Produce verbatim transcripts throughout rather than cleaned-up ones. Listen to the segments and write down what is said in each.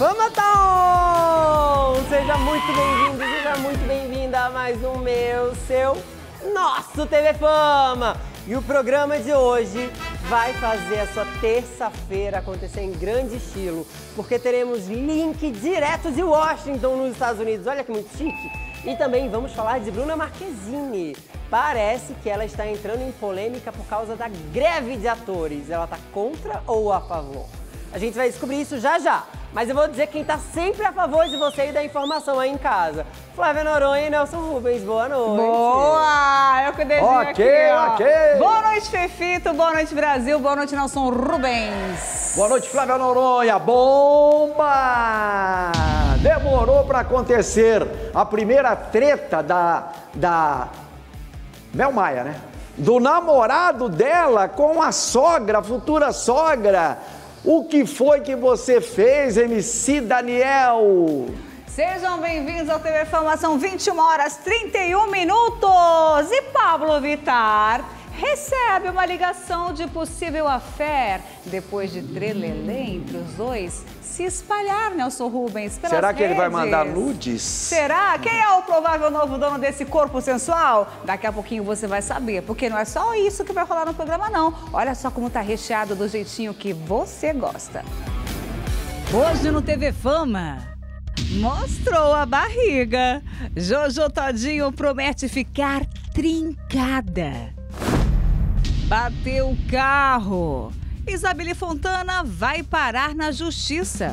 Fama tá on! Seja muito bem-vindo, seja muito bem-vinda a mais um meu, seu, nosso T V Fama! E o programa de hoje vai fazer a sua terça-feira acontecer em grande estilo, porque teremos link direto de Washington, nos Estados Unidos. Olha que muito chique! E também vamos falar de Bruna Marquezine. Parece que ela está entrando em polêmica por causa da greve de atores. Ela está contra ou a favor? A gente vai descobrir isso já já. Mas eu vou dizer quem está sempre a favor de você e da informação aí em casa. Flávia Noronha e Nelson Rubens, boa noite. Boa! Eu que dedinho Ok, aqui, ó. ok. Boa noite, Fefito. Boa noite, Brasil. Boa noite, Nelson Rubens. Boa noite, Flávia Noronha. Bomba! Demorou para acontecer a primeira treta da... da... Mel Maia, né? Do namorado dela com a sogra, a futura sogra. O que foi que você fez, M C Daniel? Sejam bem-vindos ao T V Fama, são vinte e uma horas e trinta e um minutos. E Pablo Vittar recebe uma ligação de possível affair depois de trelelê entre os dois se espalhar, Nelson Rubens, pelas Será que redes. ele vai mandar nudes? Será? Quem é o provável novo dono desse corpo sensual? Daqui a pouquinho você vai saber, porque não é só isso que vai rolar no programa, não. Olha só como tá recheado do jeitinho que você gosta. Hoje no T V Fama, mostrou a barriga. Jojo Todinho promete ficar trincada. Bateu o carro. Isabelle Fontana vai parar na justiça.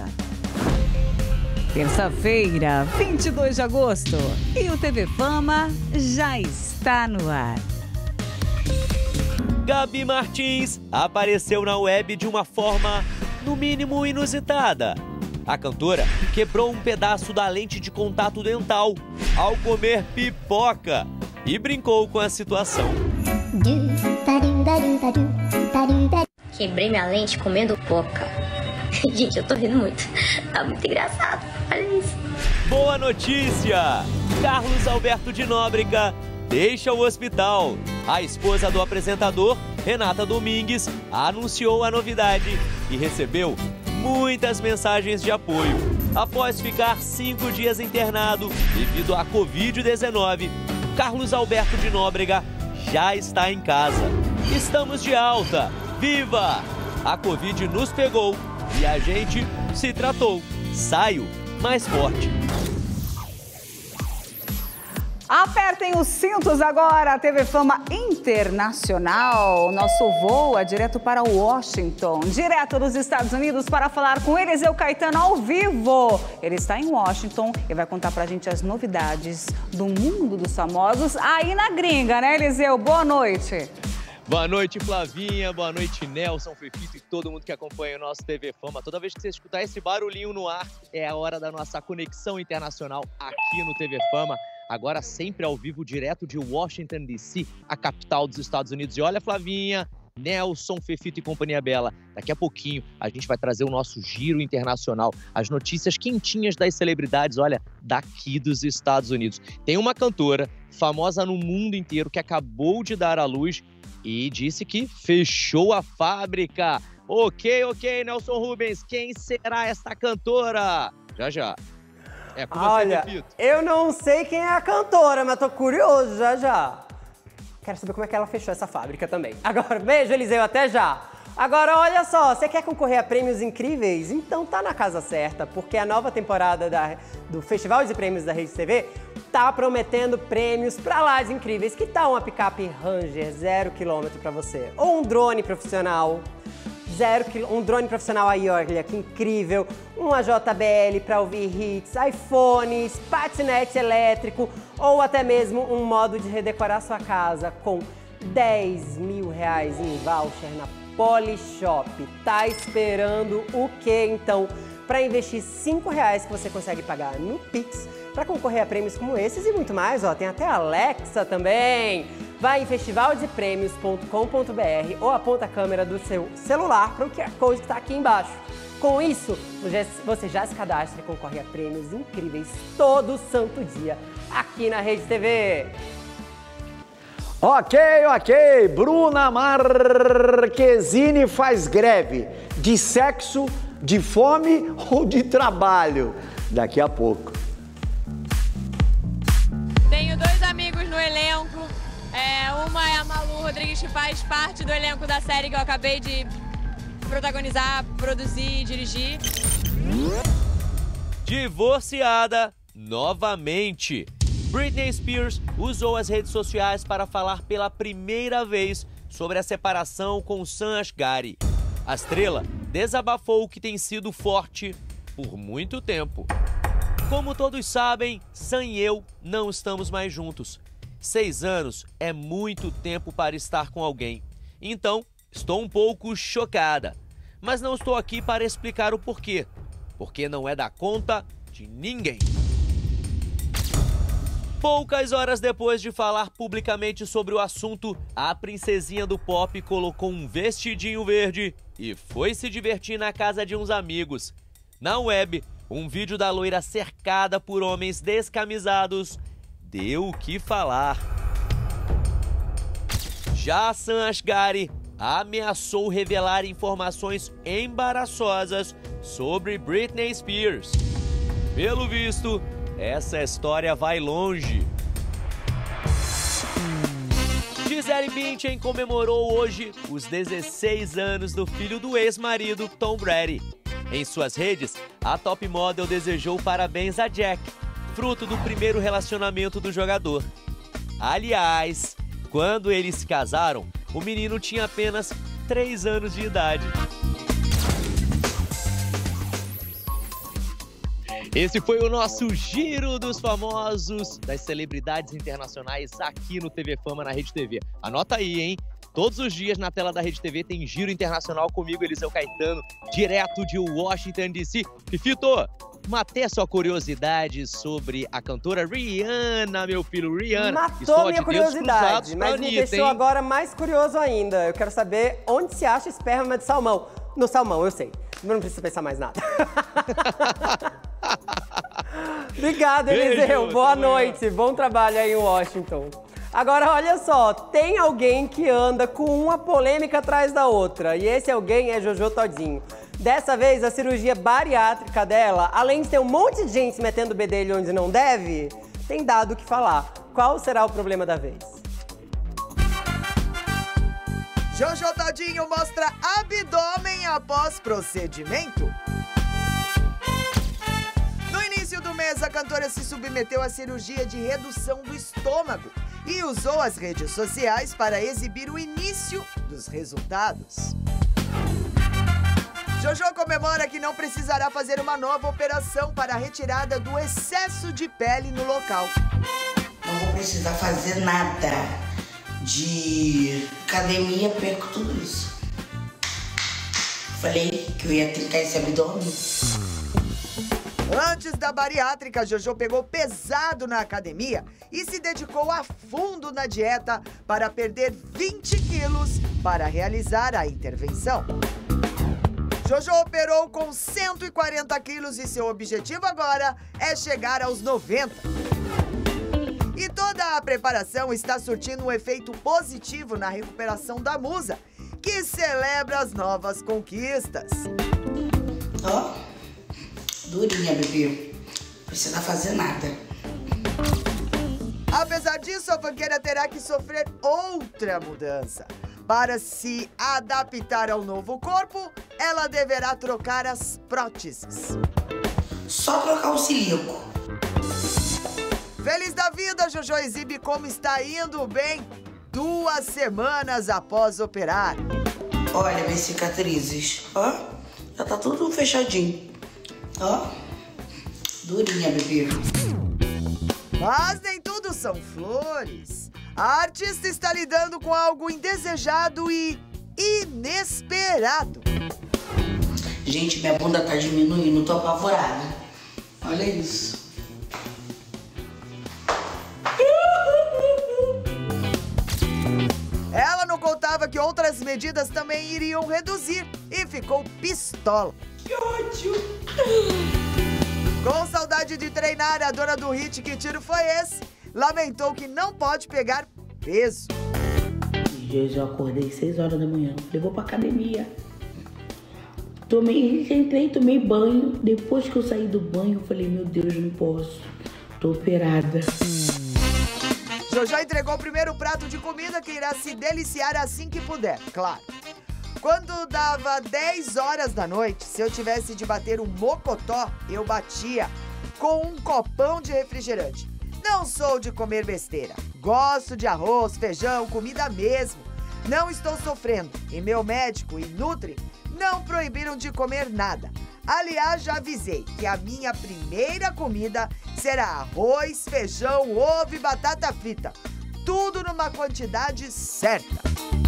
Terça-feira, vinte e dois de agosto. E o T V Fama já está no ar. Gabi Martins apareceu na web de uma forma, no mínimo, inusitada. A cantora quebrou um pedaço da lente de contato dental ao comer pipoca e brincou com a situação. Quebrei minha lente comendo pipoca. Gente, eu tô rindo muito. Tá muito engraçado. Olha isso. Boa notícia! Carlos Alberto de Nóbrega deixa o hospital. A esposa do apresentador, Renata Domingues, anunciou a novidade e recebeu muitas mensagens de apoio. Após ficar cinco dias internado devido à covid dezenove, Carlos Alberto de Nóbrega já está em casa. Estamos de alta! Viva! A Covid nos pegou e a gente se tratou. Saio mais forte. Apertem os cintos agora, T V Fama Internacional. Nosso voo é direto para Washington, direto dos Estados Unidos, para falar com Eliseu Caetano ao vivo. Ele está em Washington e vai contar pra gente as novidades do mundo dos famosos aí na gringa, né, Eliseu? Boa noite. Boa noite, Flavinha. Boa noite, Nelson, Fefito e todo mundo que acompanha o nosso T V Fama. Toda vez que você escutar esse barulhinho no ar, é a hora da nossa conexão internacional aqui no T V Fama. Agora sempre ao vivo, direto de Washington, D C, a capital dos Estados Unidos. E olha, Flavinha, Nelson, Fefito e companhia bela, daqui a pouquinho a gente vai trazer o nosso giro internacional, as notícias quentinhas das celebridades, olha, daqui dos Estados Unidos. Tem uma cantora famosa no mundo inteiro que acabou de dar à luz e disse que fechou a fábrica. Ok, ok, Nelson Rubens, quem será essa cantora? Já, já. É com você, Olha, Fefito. eu não sei quem é a cantora, mas tô curioso já já. Quero saber como é que ela fechou essa fábrica também. Agora, beijo, Eliseu, até já. Agora, olha só, você quer concorrer a prêmios incríveis? Então tá na casa certa, porque a nova temporada da, do Festival de Prêmios da Rede T V tá prometendo prêmios pra lá de incríveis. Que tal uma picape Ranger zero quilômetro pra você? Ou um drone profissional? Zero, um drone profissional aí, olha que incrível. Uma J B L para ouvir hits, iPhones, patinete elétrico ou até mesmo um modo de redecorar sua casa com dez mil reais em voucher na Polishop. Tá esperando o quê, então? Para investir cinco reais que você consegue pagar no Pix para concorrer a prêmios como esses e muito mais, ó. Tem até a Alexa também. Vai em festival de prêmios ponto com ponto br ou aponta a câmera do seu celular para o Q R Code que está aqui embaixo. Com isso, você já se cadastra e concorre a prêmios incríveis todo santo dia aqui na Rede T V. Ok, ok. Bruna Marquezine faz greve de sexo de fome ou de trabalho? Daqui a pouco. Tenho dois amigos no elenco. É, uma é a Malu Rodrigues, que faz parte do elenco da série que eu acabei de protagonizar, produzir e dirigir. Divorciada novamente. Britney Spears usou as redes sociais para falar pela primeira vez sobre a separação com Sam Asghari. A estrela desabafou o que tem sido forte por muito tempo. Como todos sabem, Sam e eu não estamos mais juntos. Seis anos é muito tempo para estar com alguém. Então, estou um pouco chocada. Mas não estou aqui para explicar o porquê. Porque não é da conta de ninguém. Poucas horas depois de falar publicamente sobre o assunto, a princesinha do pop colocou um vestidinho verde e foi se divertir na casa de uns amigos. Na web, um vídeo da loira cercada por homens descamisados deu o que falar. Já Sam Asghari ameaçou revelar informações embaraçosas sobre Britney Spears. Pelo visto, essa história vai longe. Gisele Bündchen comemorou hoje os dezesseis anos do filho do ex-marido Tom Brady. Em suas redes, a top model desejou parabéns a Jack, fruto do primeiro relacionamento do jogador. Aliás, quando eles se casaram, o menino tinha apenas três anos de idade. Esse foi o nosso giro dos famosos, das celebridades internacionais aqui no T V Fama, na Rede T V. Anota aí, hein? Todos os dias na tela da Rede T V tem giro internacional comigo, Eliseu Caetano, direto de Washington, D C. Fifito, matei a sua curiosidade sobre a cantora Rihanna, meu filho, Rihanna. Matou a minha curiosidade, mas me deixou agora mais curioso ainda. Eu quero saber onde se acha esperma de salmão. No salmão, eu sei. Não precisa pensar mais nada. Obrigada, Eliseu. Boa noite. Bom trabalho aí em Washington. Agora, olha só, tem alguém que anda com uma polêmica atrás da outra. E esse alguém é Jojo Todinho. Dessa vez, a cirurgia bariátrica dela, além de ter um monte de gente se metendo o bedelho onde não deve, tem dado o que falar. Qual será o problema da vez? Jojo Todinho mostra abdômen após procedimento. No início do mês, a cantora se submeteu à cirurgia de redução do estômago e usou as redes sociais para exibir o início dos resultados. Jojo comemora que não precisará fazer uma nova operação para a retirada do excesso de pele no local. Não vou precisar fazer nada de academia, perco tudo isso. Falei que eu ia trincar esse abdômen. Antes da bariátrica, Jojo pegou pesado na academia e se dedicou a fundo na dieta para perder vinte quilos para realizar a intervenção. Jojo operou com cento e quarenta quilos e seu objetivo agora é chegar aos noventa. E toda a preparação está surtindo um efeito positivo na recuperação da musa, que celebra as novas conquistas. Ó, oh, durinha, bebê. Não precisa fazer nada. Apesar disso, a funkeira terá que sofrer outra mudança. Para se adaptar ao novo corpo, ela deverá trocar as próteses. Só trocar o silico. Feliz da vida, Jojo exibe como está indo bem duas semanas após operar. Olha minhas cicatrizes, ó, já tá tudo fechadinho. Ó, durinha, bebê. Mas nem tudo são flores. A artista está lidando com algo indesejado e inesperado. Gente, minha bunda tá diminuindo, tô apavorada. Olha isso. Ela não contava que outras medidas também iriam reduzir e ficou pistola. Que ódio! Com saudade de treinar, a dona do hit Que Tiro Foi Esse? Lamentou que não pode pegar peso. Esses dias eu acordei seis horas da manhã, levou pra academia. Tomei, entrei, tomei banho. Depois que eu saí do banho, eu falei, meu Deus, não posso. Tô operada. Jojo entregou o primeiro prato de comida que irá se deliciar assim que puder, claro. Quando dava dez horas da noite, se eu tivesse de bater um mocotó, eu batia com um copão de refrigerante. Não sou de comer besteira. Gosto de arroz, feijão, comida mesmo. Não estou sofrendo. E meu médico e Nutri não proibiram de comer nada. Aliás, já avisei que a minha primeira comida será arroz, feijão, ovo e batata frita. Tudo numa quantidade certa.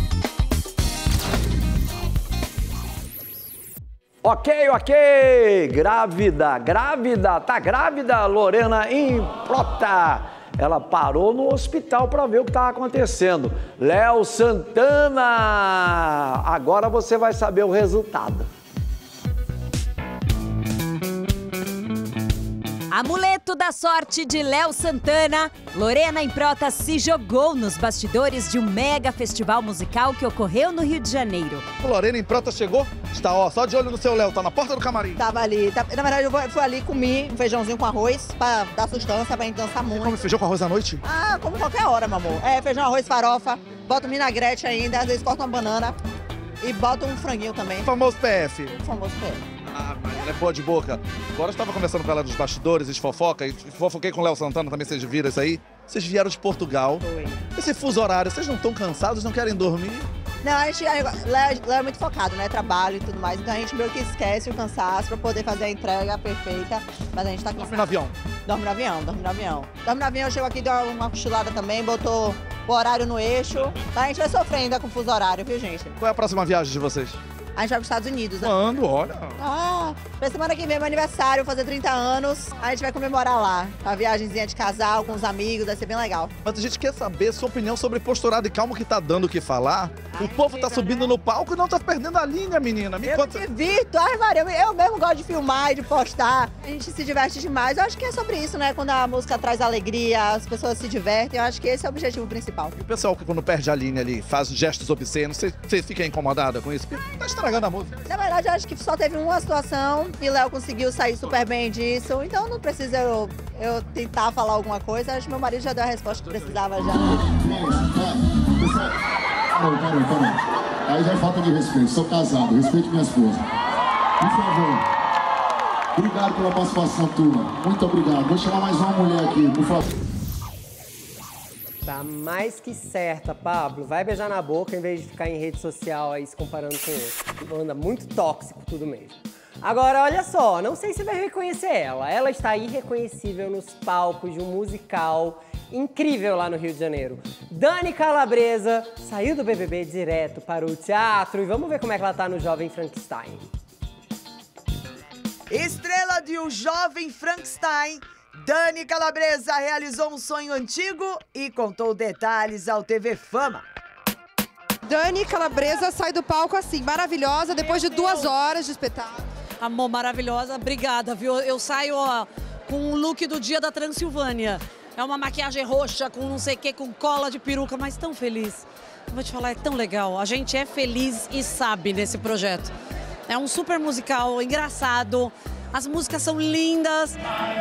Ok, ok, grávida, grávida, tá grávida, Lorena Improta. Ela parou no hospital para ver o que estava acontecendo. Léo Santana, agora você vai saber o resultado. Amuleto da sorte de Léo Santana, Lorena Improta se jogou nos bastidores de um mega festival musical que ocorreu no Rio de Janeiro. Lorena Improta chegou, está ó, só de olho no seu Léo, tá na porta do camarim. Tava ali, tá, na verdade eu fui ali, comi um feijãozinho com arroz pra dar sustância, pra gente dançar muito. Come feijão com arroz à noite? Ah, como qualquer hora, meu amor. É, feijão, arroz, farofa, bota um vinagrete ainda, às vezes corta uma banana e bota um franguinho também. O famoso P F. O famoso P F. Ah, mas ela é boa de boca. Agora eu estava conversando com ela dos bastidores, de fofoca, e fofoquei com o Léo Santana também, vocês viram isso aí? Vocês vieram de Portugal. Foi. Esse fuso horário, vocês não estão cansados, não querem dormir? Não, a gente Léo é muito focado, né? Trabalho e tudo mais. Então a gente meio que esquece o cansaço pra poder fazer a entrega perfeita. Mas a gente tá cansado. Dorme no avião? Dorme no avião, dorme no avião. Dorme no avião, eu chego aqui, dou uma cochilada também, botou o horário no eixo. Mas a gente vai sofrer ainda com o fuso horário, viu, gente? Qual é a próxima viagem de vocês? A gente vai para os Estados Unidos, né? Quando? Olha. Ah, pra semana que vem é meu aniversário, vou fazer trinta anos. A gente vai comemorar lá. Uma viagemzinha de casal com os amigos, vai ser bem legal. Mas a gente quer saber sua opinião sobre posturado e calmo que tá dando o que falar. Ai, o povo tá subindo né? no palco e não tá perdendo a linha, menina. Me eu conta. te divirto, ai Maria, eu mesmo gosto de filmar e de postar. A gente se diverte demais. Eu acho que é sobre isso, né? Quando a música traz alegria, as pessoas se divertem. Eu acho que esse é o objetivo principal. E o pessoal que quando perde a linha ali, faz gestos obscenos, você, você fica incomodada com isso? Porque tá estragando a música. Na verdade, eu acho que só teve uma situação e Léo conseguiu sair super bem disso. Então não precisa eu, eu tentar falar alguma coisa. Acho que meu marido já deu a resposta que precisava já. Parou, parou, parou. Aí já é falta de respeito. Sou casado, respeite minha esposa. Por favor. Obrigado pela participação, turma. Muito obrigado. Vou chamar mais uma mulher aqui, por favor. Tá mais que certa, Pablo. Vai beijar na boca em vez de ficar em rede social aí se comparando com outro. Anda muito tóxico tudo mesmo. Agora, olha só, não sei se vai reconhecer ela. Ela está irreconhecível nos palcos de um musical incrível lá no Rio de Janeiro. Dani Calabresa saiu do B B B direto para o teatro e vamos ver como é que ela tá no Jovem Frankenstein. Estrela de O Jovem Frankenstein, Dani Calabresa realizou um sonho antigo e contou detalhes ao T V Fama. Dani Calabresa sai do palco assim, maravilhosa, depois de duas horas de espetáculo. Amor, maravilhosa, obrigada, viu? Eu saio ó, com o look do dia da Transilvânia. É uma maquiagem roxa, com não sei o que, com cola de peruca, mas tão feliz. Eu vou te falar, é tão legal. A gente é feliz e sabe nesse projeto. É um super musical, engraçado. As músicas são lindas.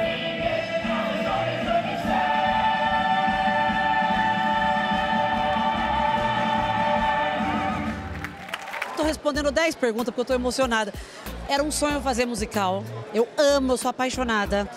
Tô respondendo dez perguntas porque eu tô emocionada. Era um sonho fazer musical. Eu amo, eu sou apaixonada.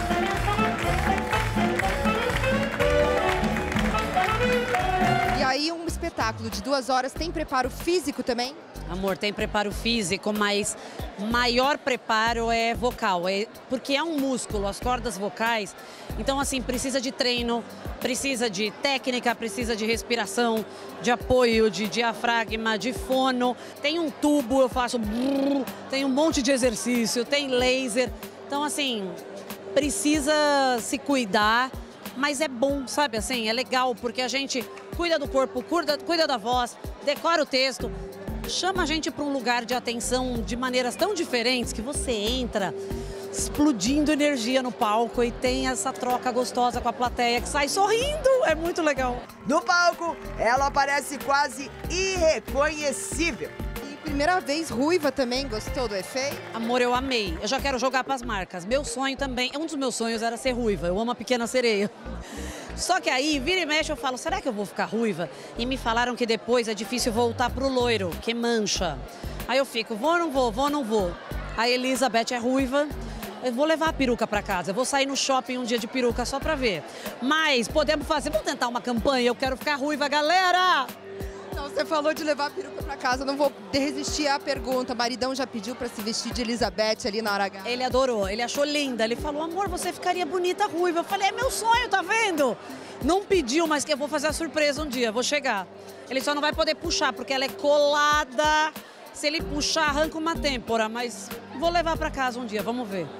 E aí um espetáculo de duas horas tem preparo físico também? Amor, tem preparo físico, mas maior preparo é vocal, é, porque é um músculo, as cordas vocais. Então, assim, precisa de treino, precisa de técnica, precisa de respiração, de apoio, de diafragma, de fono. Tem um tubo, eu faço brrr, tem um monte de exercício, tem laser. Então, assim, precisa se cuidar, mas é bom, sabe assim? É legal, porque a gente cuida do corpo, cuida, cuida da voz, decora o texto. Chama a gente para um lugar de atenção de maneiras tão diferentes que você entra explodindo energia no palco e tem essa troca gostosa com a plateia que sai sorrindo. É muito legal. No palco, ela parece quase irreconhecível. Primeira vez ruiva também, gostou do efeito? Amor, eu amei. Eu já quero jogar pras marcas. Meu sonho também, um dos meus sonhos era ser ruiva. Eu amo a Pequena Sereia. Só que aí, vira e mexe, eu falo, será que eu vou ficar ruiva? E me falaram que depois é difícil voltar pro loiro, que mancha. Aí eu fico, vou ou não vou, vou ou não vou. A Elizabeth é ruiva. Eu vou levar a peruca pra casa, eu vou sair no shopping um dia de peruca só pra ver. Mas podemos fazer, vamos tentar uma campanha, eu quero ficar ruiva, galera! Então, você falou de levar a peruca pra casa, eu não vou resistir à pergunta. O maridão já pediu pra se vestir de Elizabeth ali na hora H. Ele adorou, ele achou linda, ele falou, amor, você ficaria bonita ruiva. Eu falei, é meu sonho, tá vendo? Não pediu, mas que eu vou fazer a surpresa um dia, vou chegar. Ele só não vai poder puxar, porque ela é colada. Se ele puxar, arranca uma têmpora, mas vou levar pra casa um dia, vamos ver.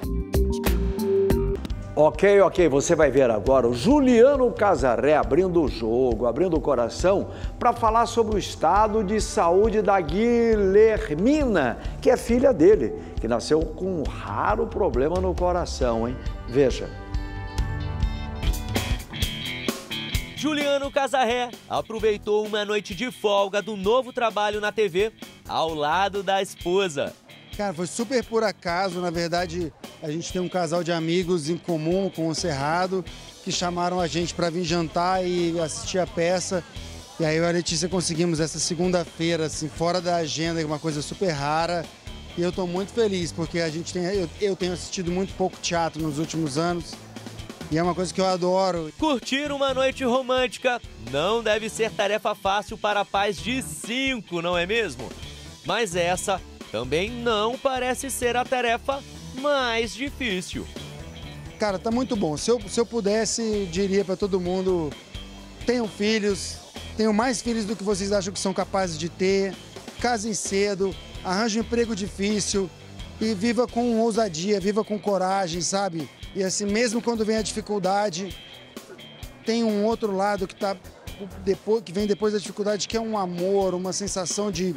Ok, ok, você vai ver agora o Juliano Casarré abrindo o jogo, abrindo o coração para falar sobre o estado de saúde da Guilhermina, que é filha dele, que nasceu com um raro problema no coração, hein? Veja. Juliano Casarré aproveitou uma noite de folga do novo trabalho na T V ao lado da esposa. Cara, foi super por acaso, na verdade, a gente tem um casal de amigos em comum com o Cerrado, que chamaram a gente para vir jantar e assistir a peça. E aí eu e a Letícia conseguimos essa segunda-feira, assim, fora da agenda, uma coisa super rara. E eu estou muito feliz, porque a gente tem, eu, eu tenho assistido muito pouco teatro nos últimos anos. E é uma coisa que eu adoro. Curtir uma noite romântica não deve ser tarefa fácil para pais de cinco, não é mesmo? Mas essa também não parece ser a tarefa mais difícil. Cara, tá muito bom. Se eu, se eu pudesse, diria para todo mundo, tenham filhos, tenham mais filhos do que vocês acham que são capazes de ter, casem cedo, arranjem um emprego difícil e viva com ousadia, viva com coragem, sabe? E assim, mesmo quando vem a dificuldade, tem um outro lado que, tá depois, que vem depois da dificuldade, que é um amor, uma sensação de...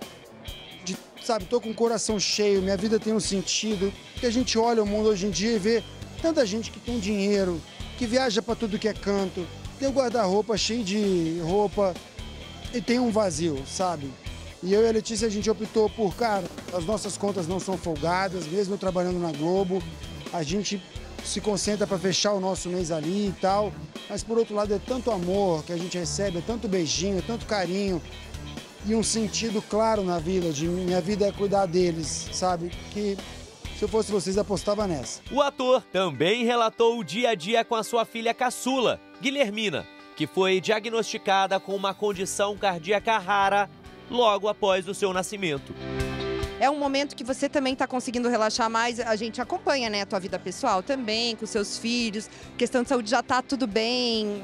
Sabe, tô com o coração cheio, minha vida tem um sentido, que a gente olha o mundo hoje em dia e vê tanta gente que tem dinheiro, que viaja para tudo que é canto, tem o guarda-roupa cheio de roupa e tem um vazio, sabe? E eu e a Letícia, a gente optou por, cara, as nossas contas não são folgadas, mesmo eu trabalhando na Globo, a gente se concentra para fechar o nosso mês ali e tal, mas por outro lado é tanto amor que a gente recebe, é tanto beijinho, é tanto carinho, e um sentido claro na vida, de minha vida é cuidar deles, sabe? Que se eu fosse vocês, apostava nessa. O ator também relatou o dia a dia com a sua filha caçula, Guilhermina, que foi diagnosticada com uma condição cardíaca rara logo após o seu nascimento. É um momento que você também está conseguindo relaxar mais, a gente acompanha, né, a tua vida pessoal também, com seus filhos, questão de saúde já tá tudo bem?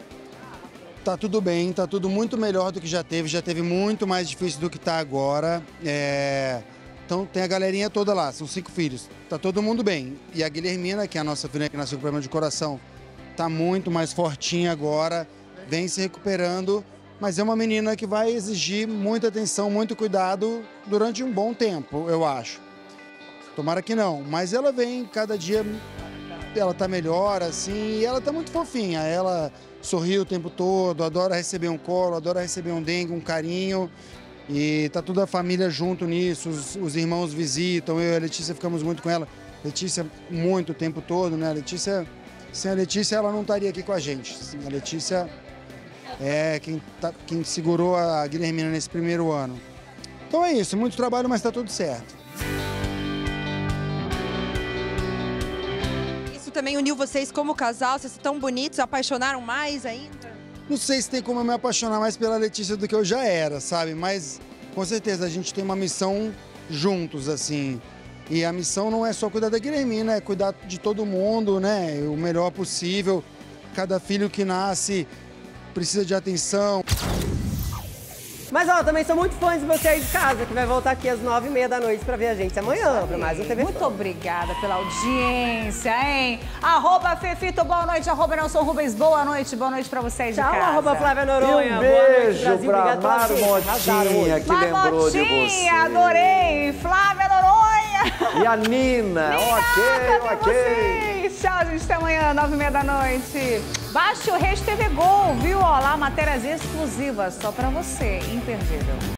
Tá tudo bem, tá tudo muito melhor do que já teve, já teve muito mais difícil do que tá agora. É... Então tem a galerinha toda lá, são cinco filhos, tá todo mundo bem. E a Guilhermina, que é a nossa filha que nasceu com problema de coração, tá muito mais fortinha agora, vem se recuperando, mas é uma menina que vai exigir muita atenção, muito cuidado durante um bom tempo, eu acho. Tomara que não, mas ela vem cada dia, ela tá melhor, assim, e ela tá muito fofinha, ela sorri o tempo todo, adora receber um colo, adora receber um dengue, um carinho. E tá toda a família junto nisso, os, os irmãos visitam, eu e a Letícia ficamos muito com ela. Letícia muito o tempo todo, né? A Letícia, sem a Letícia ela não estaria aqui com a gente. A Letícia é quem, tá, quem segurou a Guilhermina nesse primeiro ano. Então é isso, muito trabalho, mas tá tudo certo. Também uniu vocês como casal, vocês estão bonitos, se apaixonaram mais ainda? Não sei se tem como eu me apaixonar mais pela Letícia do que eu já era, sabe? Mas com certeza a gente tem uma missão juntos, assim. E a missão não é só cuidar da Guilhermina, é cuidar de todo mundo, né? O melhor possível. Cada filho que nasce precisa de atenção. Mas, ó, também sou muito fã de você aí de casa, que vai voltar aqui às nove e meia da noite pra ver a gente amanhã, pra mais um T V Muito obrigada pela audiência, hein? Arroba Fefito, boa noite. Arroba Nelson Rubens, boa noite. Boa noite pra vocês de Tchau, casa. arroba Flávia Noronha. E um boa noite, beijo Brasil. pra Obrigado pela Marmotinha, que lembrou de você. Adorei. Flávia Noronha. E a Nina, ok, ok. Vocês. Tchau, gente. Até amanhã, nove e meia da noite. Baixe o Rede T V Gol, viu? Ó, lá, matérias exclusivas só pra você. Imperdível.